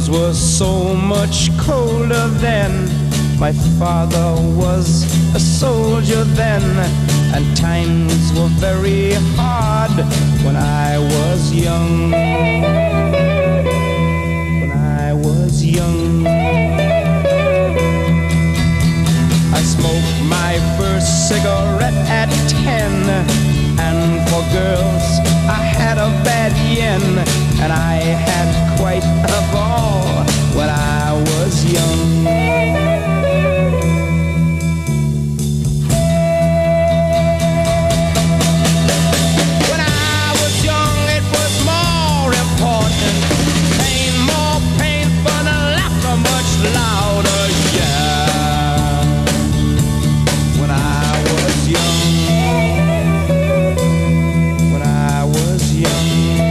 world was so much colder then. My father was a soldier then, and times were very hard when I was young. When I was young, I smoked my first cigarette at 10, and for girls I had a bad yen, and I had quite a ball when I was young. When I was young, it was more important, pain more painful, and laughter much louder, yeah. When I was young, when I was young,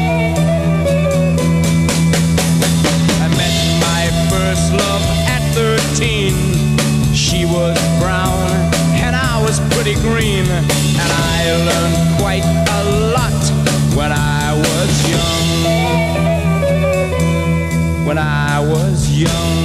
I met my first love at 13. She was brown and I was pretty green, and I learned quite a lot when I was young. When I was young.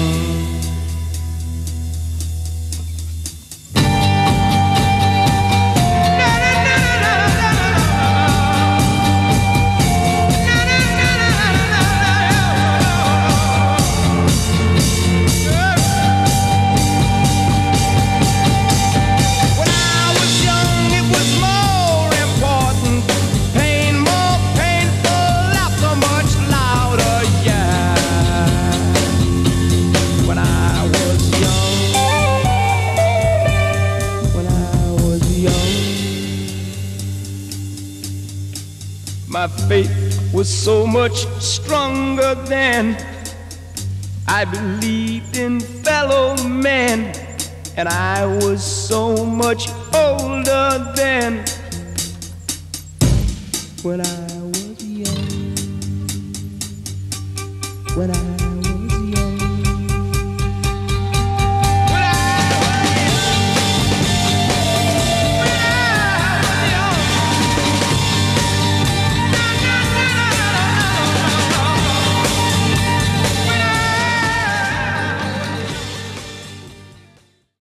My faith was so much stronger then. I believed in fellow men, and I was so much older then. When I was young, when I